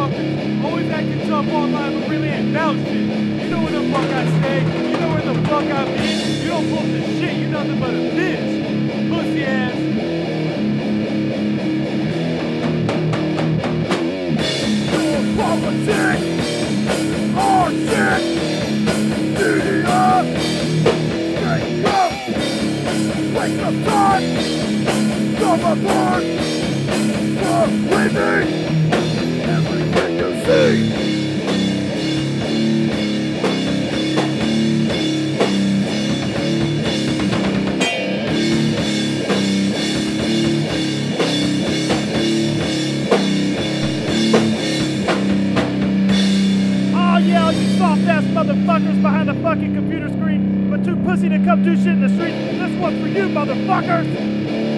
motherfuckers always acting tough online but really ain't about shit. You know where the fuck I stay, you know where the fuck I be. You don't pull the shit, you nothing but a bitch. Pussy ass. Politics! Hard shit! Media! Straight up! Waste of time! Come apart! For living! Everything you see! Soft-ass motherfuckers behind a fucking computer screen, but too pussy to come do shit in the street. This one's for you, motherfuckers!